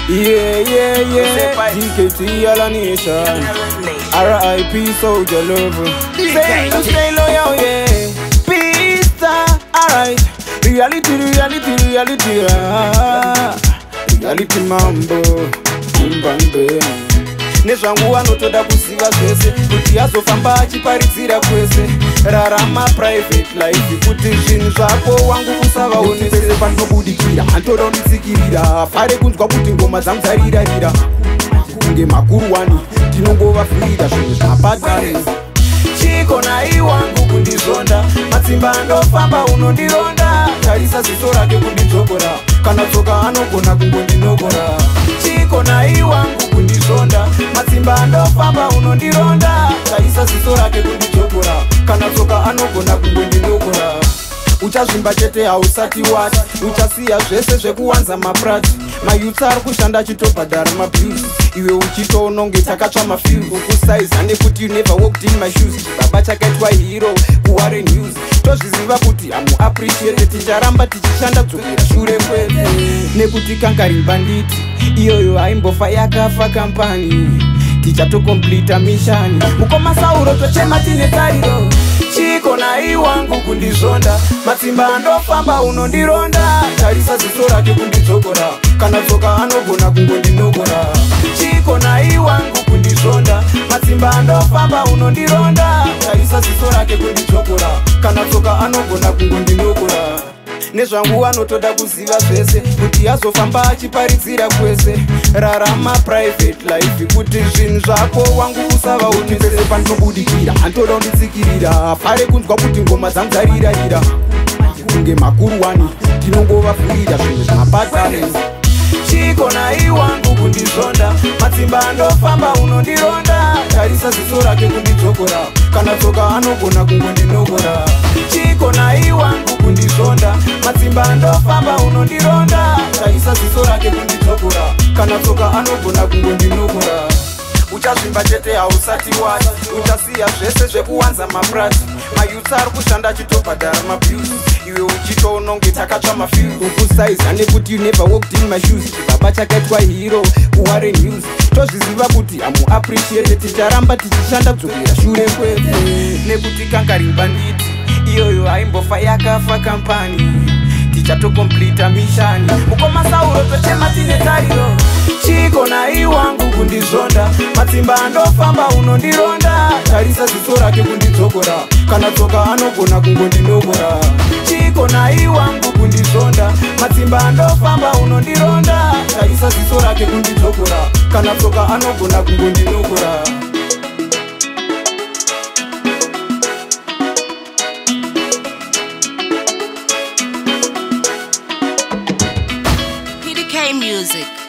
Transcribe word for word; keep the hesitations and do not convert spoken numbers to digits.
Yeah, yeah, yeah. D K T all a nation. R I P soldier love. Stay, stay loyal, yeah. Pista, alright. Reality, reality, reality. Ah. Reality mambo. Kumbambe. Nezvangu anotoda kuziva zvese kuti azofamba achiparidzira kwese. Rarama private life kuti zvinhu zvako wangu usavaonese panobudikira antoda unitsikirira fare kunzwa kuti ngoma dzangu dzarirarira kunge makuru wani tinongovafurira zvinhu zvapatare chiko nai wangu kundizonda matsimba andofamba unondironda tarisa ziso rake kundidzokora kana tsoka anogona kungondinokora chiko nai wangu kundizonda matsimba andofamba unondironda tarisa ziso rake kundidzokora kana tsoka anogona kungondinokora uchazvimba chete hausati wati uchasiya zvese zvekuwanza maprati mayutsa ari kushanda achitobhadhara mabhus iwe uchitoononge takatsva mafuse ukusaiza nekuti you never walked in my shoes baba chakaitwa hero kuware news tozviziva kuti hamu appreciate ticharamba tichishanda dzokera shure kwete nekuti kangarimba nditi iyoyo haimbofa yakafa kampani tichatokomplita mishani mukoma sauro tochema tine tariro chiko nai wangu kundizonda matsimba andofamba unondironda tarisa ziso rake kundidzokora kana tsoka anogona kungondinokora chiko nai wangu kundizonda matsimba andofamba unondironda tarisa ziso rake kundidzokora kana tsoka anogona kungondinokora nezvangu anotoda kuziva zvese kuti azofamba achiparidzira kwese rarama private life kuti zvinhu zvako wangu usavaonese panobudikira antoda unditsikirira fare kunzwa kuti ngoma dzangu dzarirarira kunge makuru wani tinongovafurira zvinhu zvapatare chiko nai wangu kundizonda matsimba andofamba unondironda tarisa ziso rake kundidzokora kana tsoka anogona kungondinokora chiko nai wangu kundizonda matsimba andofamba unondironda tarisa ziso rake kundidzokora kana tsoka anogona kungondinokora uchazvimba chete hausati wati uchasiya zvese zvekuwanza maprati mayutsa ari kushanda achitobhadhara mabhus iwe uchitoononge takatsva mafuse ukusaiza nekuti you never walked in my shoes baba chakaitwa hero kuware news tozviziva kuti hamu appreciate ticharamba tichishanda dzokera shure kwete nekuti kangarimba nditi iyoyo haimbofa yakafa kampani tichatokomplita mishani mukoma sauro tochema tine tariro chiko nai wangu kundizonda matsimba andofamba unondironda tarisa ziso rake kundidzokora kana tsoka anogona kungondinokora chiko nai wangu kundizonda matsimba andofamba unondironda tarisa ziso rake kundidzokora kana tsoka anogona kungondinokora P D K Music.